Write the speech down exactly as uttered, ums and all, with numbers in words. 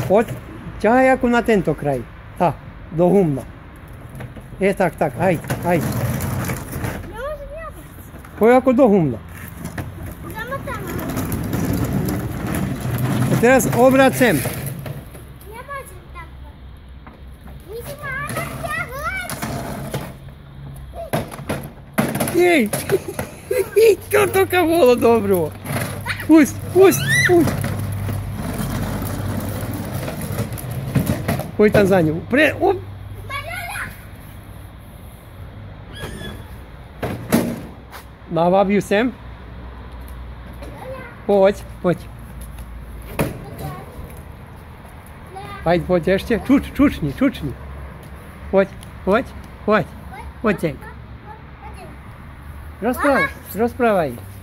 Poď, ťahaj ako na tento kraj. Tá, do humna. Je tak, tak, aj, aj. Poď ako do humna. A teraz obrať sem. Jej! Toto ka bolo dobro. Pusť, pusť, pusť. Poď tam za ňou. Pre... Op. Naváb ju sem. Poď, poď. Aj, poď ešte. Čuč, čučni, čučni. Poď, poď, poď. Poď. Rozprávaj, rozprávaj.